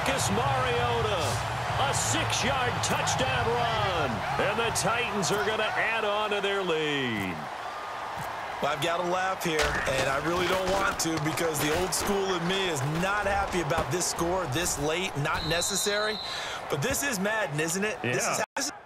Marcus Mariota. A 6-yard touchdown run. And the Titans are going to add on to their lead. Well, I've got to laugh here, and I really don't want to because the old school in me is not happy about this score this late, not necessary. But this is Madden, isn't it? Yeah. This is